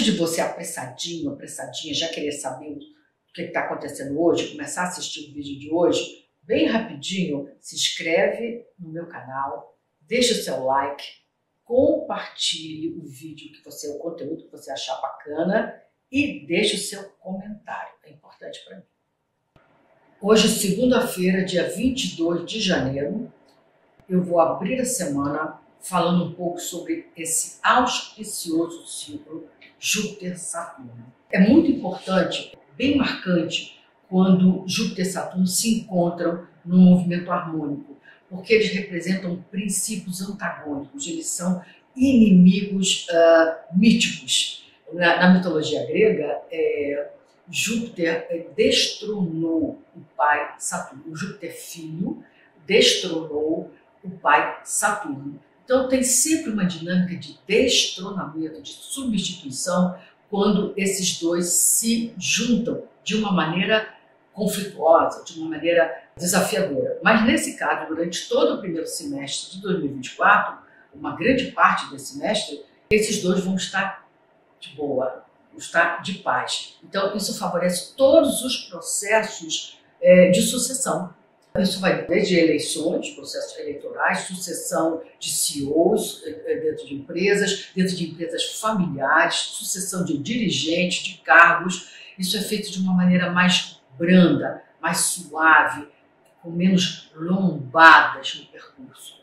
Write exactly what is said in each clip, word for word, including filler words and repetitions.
de você apressadinho, apressadinha, já querer saber o que está acontecendo hoje, começar a assistir o vídeo de hoje, bem rapidinho, se inscreve no meu canal, deixa o seu like, compartilhe o vídeo, que você, o conteúdo que você achar bacana e deixe o seu comentário, é importante para mim. Hoje, segunda-feira, dia vinte e dois de janeiro, eu vou abrir a semana falando um pouco sobre esse auspicioso ciclo Júpiter-Saturno. É muito importante, bem marcante, quando Júpiter e Saturno se encontram num movimento harmônico, porque eles representam princípios antagônicos, eles são inimigos uh, míticos. Na, na mitologia grega, é, Júpiter destronou o pai Saturno. O Júpiter filho destronou o pai Saturno. Então tem sempre uma dinâmica de destronamento, de substituição, quando esses dois se juntam de uma maneira conflituosa, de uma maneira desafiadora. Mas nesse caso, durante todo o primeiro semestre de dois mil e vinte e quatro, uma grande parte desse semestre, esses dois vão estar de boa, vão estar de paz. Então isso favorece todos os processos é, de sucessão. Isso vai desde eleições, processos eleitorais, sucessão de C E Os dentro de empresas, dentro de empresas familiares, sucessão de dirigentes, de cargos. Isso é feito de uma maneira mais branda, mais suave, com menos lombadas no percurso.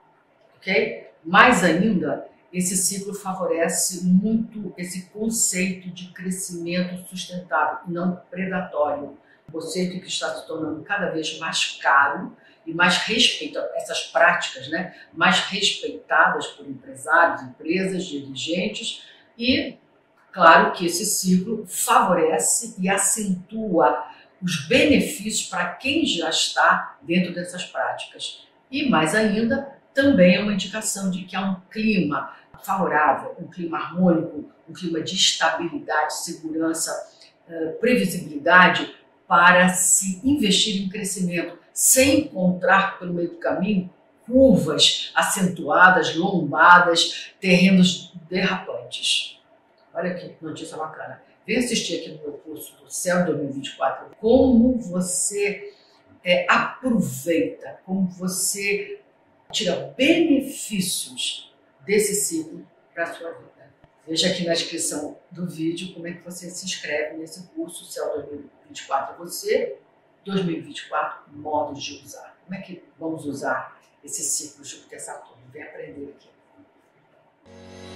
Ok? Mais ainda, esse ciclo favorece muito esse conceito de crescimento sustentável e não predatório. Conceito que está se tornando cada vez mais caro e mais respeitado, essas práticas, né, mais respeitadas por empresários, empresas, dirigentes, e claro que esse ciclo favorece e acentua os benefícios para quem já está dentro dessas práticas. E mais ainda, também é uma indicação de que há um clima favorável, um clima harmônico, um clima de estabilidade, segurança, previsibilidade, para se investir em crescimento, sem encontrar pelo meio do caminho curvas acentuadas, lombadas, terrenos derrapantes. Olha que notícia bacana. Vem assistir aqui no meu curso do Céu dois mil e vinte e quatro como você é, aproveita, como você tira benefícios desse ciclo para a sua vida. Veja aqui na descrição do vídeo como é que você se inscreve nesse curso Céu dois mil e vinte e quatro você, dois mil e vinte e quatro, modos de usar. Como é que vamos usar esse ciclo Júpiter-Saturno? Vem aprender aqui.